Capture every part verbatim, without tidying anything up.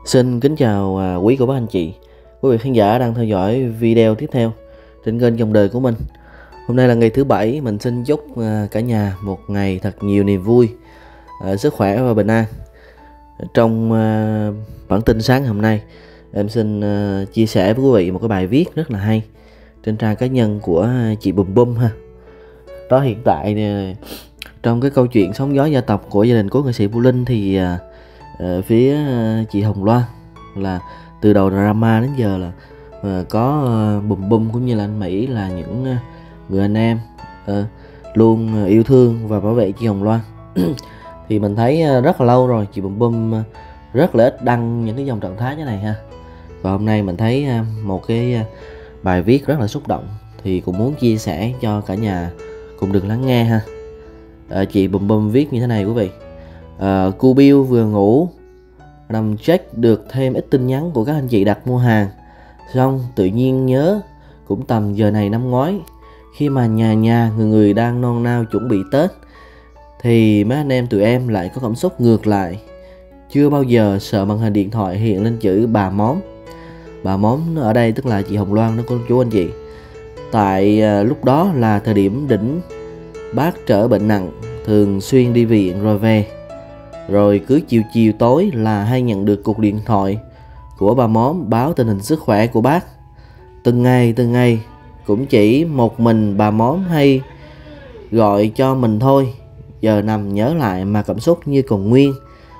Xin kính chào à, quý cô bác anh chị, quý vị khán giả đang theo dõi video tiếp theo trên kênh Dòng Đời của mình. Hôm nay là ngày thứ bảy, mình xin chúc à, cả nhà một ngày thật nhiều niềm vui, à, sức khỏe và bình an. Trong à, bản tin sáng hôm nay, em xin à, chia sẻ với quý vị một cái bài viết rất là hay trên trang cá nhân của chị Bùm Bum ha. Đó, hiện tại à, trong cái câu chuyện sóng gió gia tộc của gia đình cố nghệ sĩ Vũ Linh thì à, Ở phía chị Hồng Loan là từ đầu drama đến giờ là uh, có uh, Bùm Bum cũng như là anh Mỹ là những uh, người anh em uh, luôn uh, yêu thương và bảo vệ chị Hồng Loan. Thì mình thấy uh, rất là lâu rồi chị Bùm Bum uh, rất là ít đăng những cái dòng trạng thái như này ha. Và hôm nay mình thấy uh, một cái uh, bài viết rất là xúc động thì cũng muốn chia sẻ cho cả nhà cùng được lắng nghe ha. Uh, chị Bùm Bum viết như thế này quý vị. Uh, cô Bill vừa ngủ, nằm check được thêm ít tin nhắn của các anh chị đặt mua hàng, xong tự nhiên nhớ cũng tầm giờ này năm ngoái, khi mà nhà nhà người người đang non nao chuẩn bị Tết, thì mấy anh em tụi em lại có cảm xúc ngược lại. Chưa bao giờ sợ màn hình điện thoại hiện lên chữ bà móm. Bà móm ở đây tức là chị Hồng Loan đó cô chú anh chị. Tại uh, lúc đó là thời điểm đỉnh bác trở bệnh nặng, thường xuyên đi viện rồi về. Rồi cứ chiều chiều tối là hay nhận được cuộc điện thoại của bà móm báo tình hình sức khỏe của bác. Từng ngày từng ngày cũng chỉ một mình bà móm hay gọi cho mình thôi. Giờ nằm nhớ lại mà cảm xúc như còn nguyên.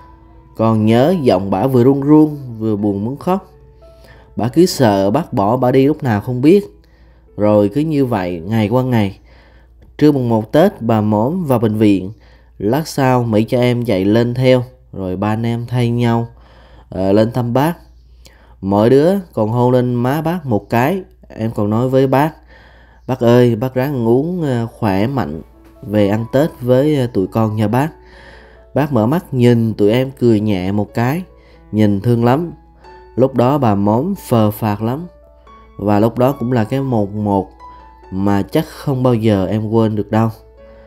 Còn nhớ giọng bả vừa run run vừa buồn muốn khóc. Bả cứ sợ bác bỏ bả đi lúc nào không biết. Rồi cứ như vậy ngày qua ngày. Trưa mùng một Tết bà móm vào bệnh viện. Lát sau Mỹ cho em chạy lên theo. Rồi ba anh em thay nhau uh, lên thăm bác. Mỗi đứa còn hôn lên má bác một cái. Em còn nói với bác: bác ơi, bác ráng uống uh, khỏe mạnh, về ăn Tết với uh, tụi con nha bác. Bác mở mắt nhìn tụi em cười nhẹ một cái, nhìn thương lắm. Lúc đó bà móm phờ phạc lắm. Và lúc đó cũng là cái một một mà chắc không bao giờ em quên được đâu.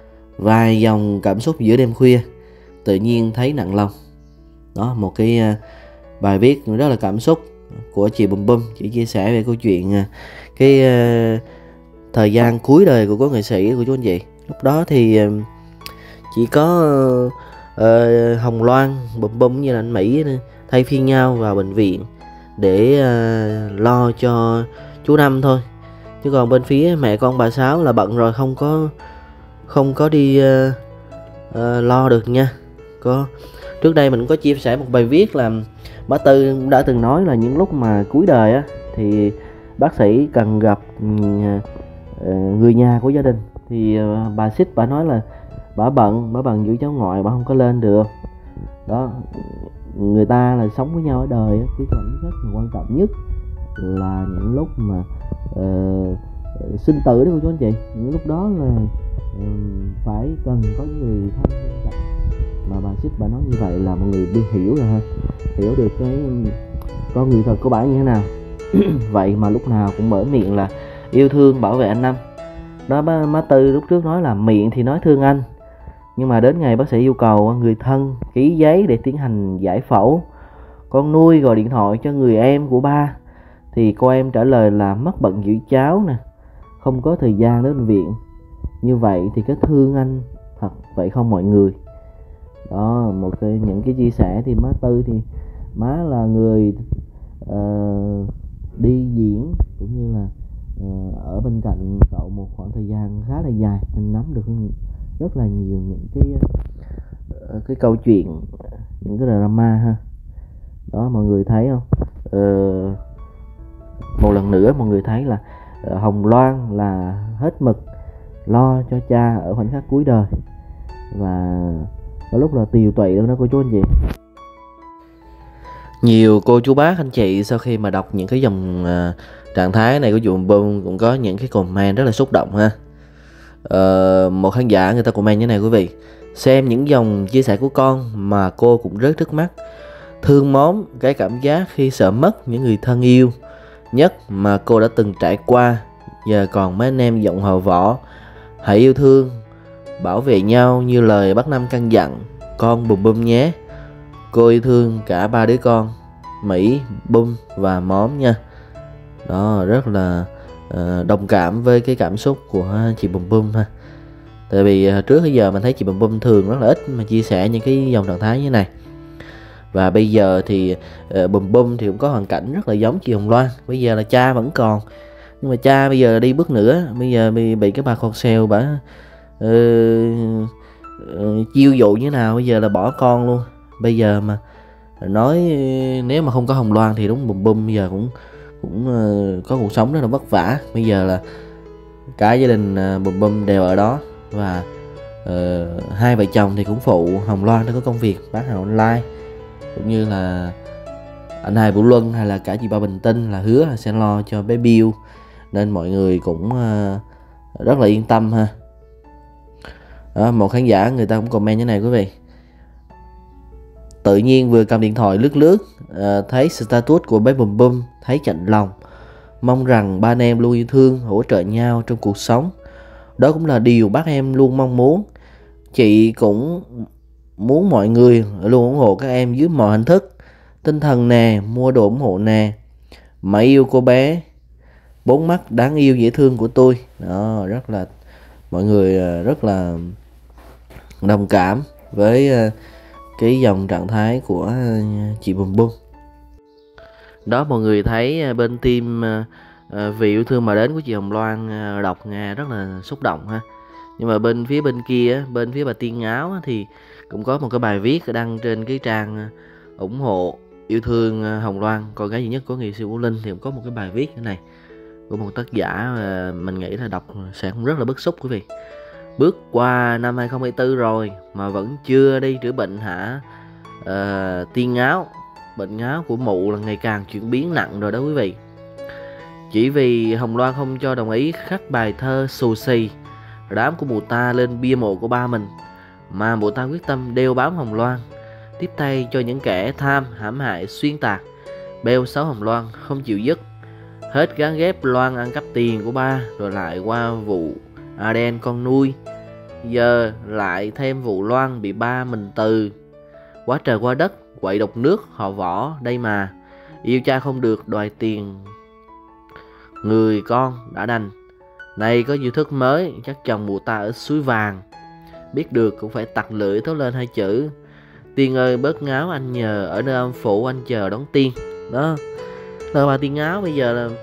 Vài dòng cảm xúc giữa đêm khuya, tự nhiên thấy nặng lòng. Đó, một cái uh, bài viết rất là cảm xúc của chị Bùm Bum. Chị chia sẻ về câu chuyện uh, cái uh, thời gian cuối đời của cố nghệ sĩ của chú anh chị. Lúc đó thì uh, chỉ có uh, uh, Hồng Loan, Bùm Bum như là anh Mỹ thay phiên nhau vào bệnh viện để uh, lo cho chú Năm thôi. Chứ còn bên phía mẹ con bà Sáu là bận rồi, không có không có đi uh, uh, lo được nha. Có trước đây mình có chia sẻ một bài viết là bác Tư đã từng nói là những lúc mà cuối đời á thì bác sĩ cần gặp uh, người nhà của gia đình. Thì uh, bà Xích bà nói là bà bận, bà bận giữ cháu ngoại, bà không có lên được. Đó, người ta là sống với nhau ở đời á, cái khoảnh khắc mà quan trọng nhất là những lúc mà uh, sinh tử đó cô chú anh chị. Những lúc đó là um, phải cần có người thân bên cạnh. Mà bà Xích bà nói như vậy là mọi người biết hiểu rồi ha, hiểu được cái con người thật của bà như thế nào. Vậy mà lúc nào cũng mở miệng là yêu thương bảo vệ anh Năm. Đó, má, má Tư lúc trước nói là miệng thì nói thương anh, nhưng mà đến ngày bác sĩ yêu cầu người thân ký giấy để tiến hành giải phẫu, con nuôi gọi điện thoại cho người em của ba, thì cô em trả lời là mất bận giữ cháu nè, không có thời gian đến bệnh viện. Như vậy thì cái thương anh thật vậy không mọi người. Đó, một cái những cái chia sẻ thì má Tư thì má là người uh, đi diễn cũng như là uh, ở bên cạnh cậu một khoảng thời gian khá là dài, mình nắm được rất là nhiều những cái uh, cái câu chuyện, những cái drama ha. Đó, mọi người thấy không? Uh, một lần nữa mọi người thấy là uh, Hồng Loan là hết mực lo cho cha ở khoảnh khắc cuối đời, và có lúc là tiều tụy luôn đó cô chú anh chị. Nhiều cô chú bác anh chị sau khi mà đọc những cái dòng uh, trạng thái này của chị Bùm Bum cũng có những cái comment rất là xúc động ha. Uh, một khán giả người ta comment như này quý vị: xem những dòng chia sẻ của con mà cô cũng rớt nước mắt. Thương móm cái cảm giác khi sợ mất những người thân yêu nhất mà cô đã từng trải qua. Giờ còn mấy anh em giọng hò võ, hãy yêu thương bảo vệ nhau như lời bác Năm căn dặn con Bùm Bum nhé. Cô yêu thương cả ba đứa con. Mỹ, Bum và Móm nha. Đó, rất là uh, đồng cảm với cái cảm xúc của chị Bum Bum ha. Tại vì uh, trước tới giờ mình thấy chị Bum Bum thường rất là ít mà chia sẻ những cái dòng trạng thái như này. Và bây giờ thì uh, Bum Bum thì cũng có hoàn cảnh rất là giống chị Hồng Loan. Bây giờ là cha vẫn còn, nhưng mà cha bây giờ đi bước nữa, bây giờ bị, bị cái bà con sale bà uh, uh, chiêu dụ như nào, bây giờ là bỏ con luôn. Bây giờ mà nói nếu mà không có Hồng Loan thì đúng Bum Bum bây giờ cũng cũng uh, có cuộc sống rất là vất vả. Bây giờ là cả gia đình uh, Bum Bum đều ở đó, và uh, hai vợ chồng thì cũng phụ Hồng Loan để có công việc bán hàng online, cũng như là anh Hai Vũ Luân hay là cả chị Ba Bình Tinh là hứa là sẽ lo cho bé Bill, nên mọi người cũng uh, rất là yên tâm ha. Đó, một khán giả người ta cũng comment như này quý vị: tự nhiên vừa cầm điện thoại lướt lướt uh, thấy status của bé Bum Bum, thấy chạnh lòng, mong rằng ba anh em luôn yêu thương hỗ trợ nhau trong cuộc sống. Đó cũng là điều bác em luôn mong muốn. Chị cũng muốn mọi người luôn ủng hộ các em dưới mọi hình thức, tinh thần nè, mua đồ ủng hộ nè. Mãi yêu cô bé bốn mắt đáng yêu dễ thương của tôi. Đó, rất là mọi người rất là đồng cảm với cái dòng trạng thái của chị Bum Bum. Đó, mọi người thấy bên team Vì Yêu Thương Mà Đến của chị Hồng Loan đọc nghe rất là xúc động ha. Nhưng mà bên phía bên kia, bên phía bà Tiên Áo thì cũng có một cái bài viết đăng trên cái trang ủng hộ yêu thương Hồng Loan, con gái duy nhất của nghệ sĩ Vũ Linh, thì cũng có một cái bài viết như này của một tác giả mà mình nghĩ là đọc sẽ cũng rất là bức xúc quý vị. Bước qua năm hai không hai tư rồi mà vẫn chưa đi chữa bệnh hả? À, Tiên Áo, bệnh áo của mụ là ngày càng chuyển biến nặng rồi đó quý vị. Chỉ vì Hồng Loan không cho đồng ý khắc bài thơ xù xì đám của mụ ta lên bia mộ của ba mình, mà mụ ta quyết tâm đeo bám Hồng Loan, tiếp tay cho những kẻ tham hãm hại xuyên tạc bêu xấu Hồng Loan không chịu dứt. Hết gán ghép Loan ăn cắp tiền của ba, rồi lại qua vụ Aden con nuôi, giờ lại thêm vụ Loan bị ba mình từ. Quá trời quá đất, quậy độc nước họ Võ đây mà. Yêu cha không được đòi tiền người con đã đành. Này có chiêu thức mới, chắc chồng mụ ta ở suối vàng. Biết được cũng phải tặc lưỡi thốt lên hai chữ: Tiên ơi bớt ngáo anh nhờ, ở nơi âm phủ anh chờ đón Tiên. Đó là bà Tiên Áo. Bây giờ là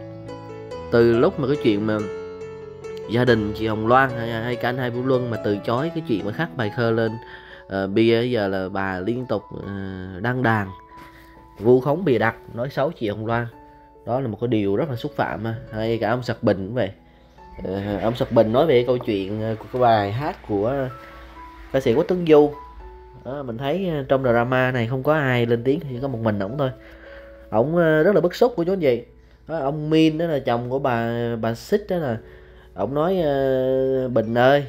từ lúc mà cái chuyện mà gia đình chị Hồng Loan hay, hay cả anh Hai Vũ Luân mà từ chối cái chuyện mà khắc bài thơ lên uh, bia, giờ là bà liên tục uh, đăng đàn vu khống bịa đặt nói xấu chị Hồng Loan. Đó là một cái điều rất là xúc phạm ha. Hay cả ông Sạc Bình cũng vậy. Uh, ông Sạc Bình nói về câu chuyện của cái bài hát của ca sĩ Quách Tuấn Du. Đó, mình thấy trong drama này không có ai lên tiếng, chỉ có một mình ổng thôi. Ổng rất là bức xúc của chú anh gì. Đó, ông Min đó là chồng của bà bà Xích đó, là ổng nói uh, Bình ơi,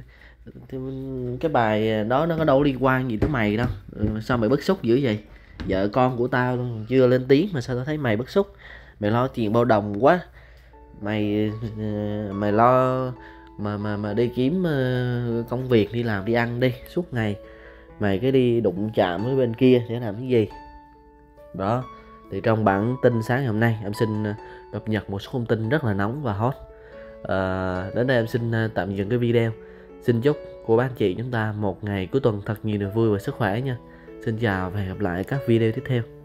cái bài đó nó có đâu liên quan gì tới mày đâu, sao mày bức xúc dữ vậy? Vợ con của tao luôn chưa lên tiếng mà sao tao thấy mày bức xúc? Mày lo chuyện bao đồng quá, mày uh, mày lo mà mà mà đi kiếm uh, công việc, đi làm đi ăn đi, suốt ngày mày cái đi đụng chạm với bên kia để làm cái gì? Đó thì trong bản tin sáng ngày hôm nay em xin cập nhật một số thông tin rất là nóng và hot. À, đến đây em xin tạm dừng cái video. Xin chúc cô bác anh chị chúng ta một ngày cuối tuần thật nhiều niềm vui và sức khỏe nha. Xin chào và hẹn gặp lại các video tiếp theo.